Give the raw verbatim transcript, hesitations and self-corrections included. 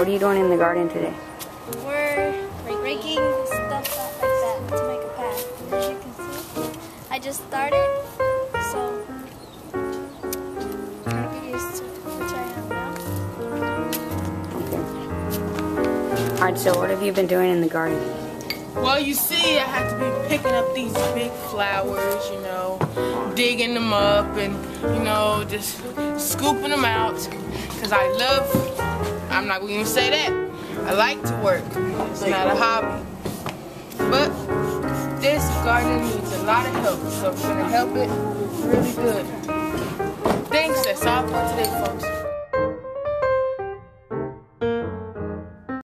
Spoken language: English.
what are you doing in the garden today? We're like raking stuff out like that to make a path. As you can see, I just started, so I'm trying to get used to which I am now. Okay. Alright, so what have you been doing in the garden? Well, you see, I had to be picking up these big flowers, you know, digging them up and, you know, just scooping them out. Because I love, I'm not going to say that, I like to work. It's not a hobby. But this garden needs a lot of help, so we're going to help it really good. Thanks, that's all for today, folks.